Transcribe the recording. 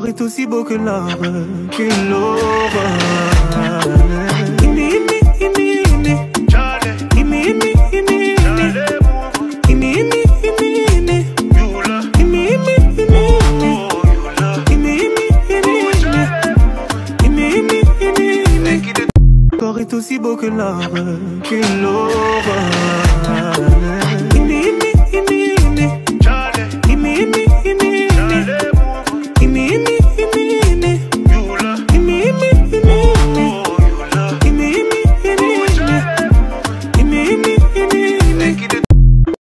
corps est aussi beau que l'arbre, qu'une l'aurore. Corps est aussi beau que l'arbre, qu'une l'aurore.